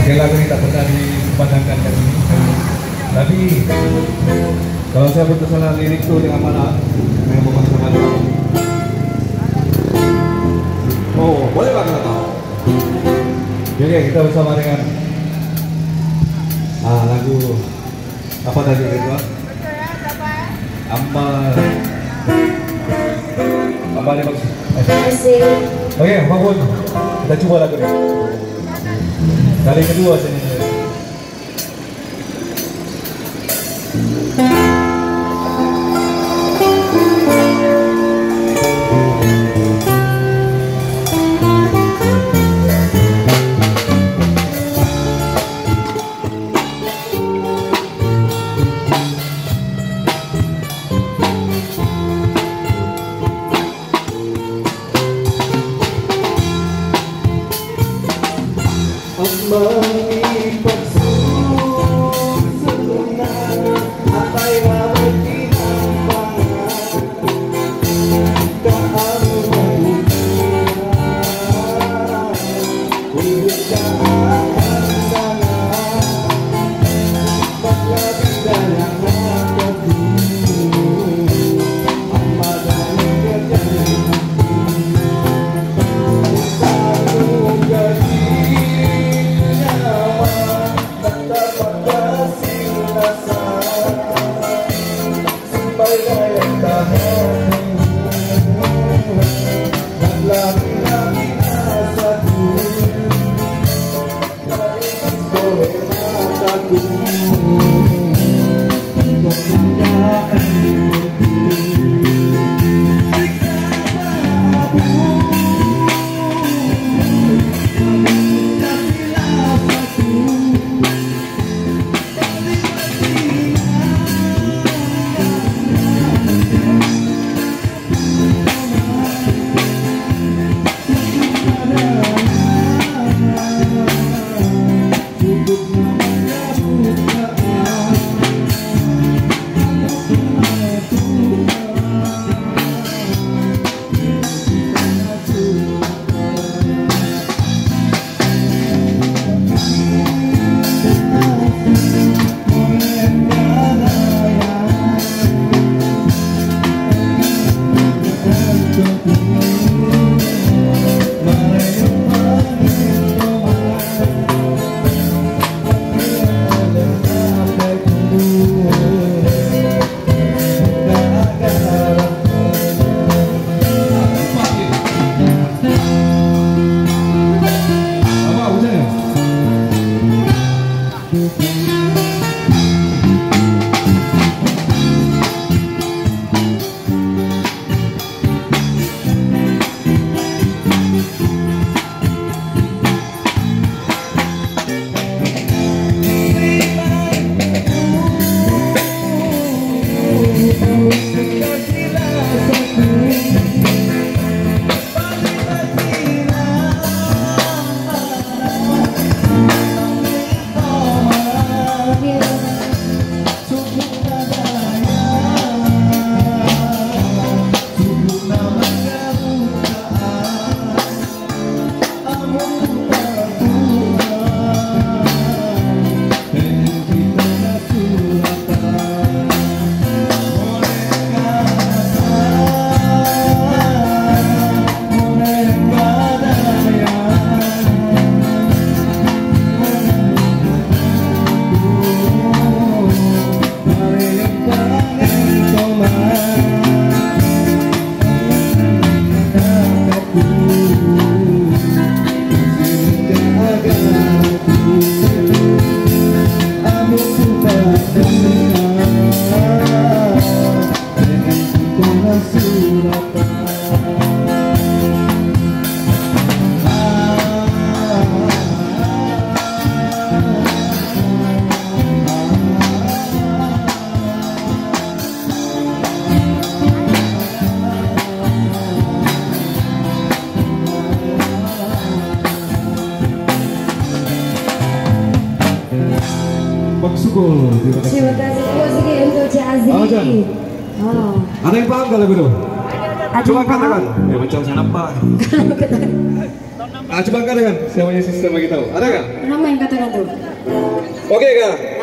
Sekali lagi tak pernah dipandangkan kat sini. Tapi kalau saya bertersalah lirik tu dengan mana, memang bukan sangat. Oh, boleh tak kita tahu? Oke, kita bersama dengan lagu apa tadi itu? Amal ni maksud. Oke, bangun. Kita coba lagu ni. Kali kedua saya nyanyi. Syukur. Terima kasih sikit untuk Cik Azri. Ada yang paham kalau lagu tu? Ada Coba yang paham? katakan. Macam saya nampak. Coba katakan siapa yang sistem bagi tahu. Ada nggak? Nama yang katakan tuh. Oke kak.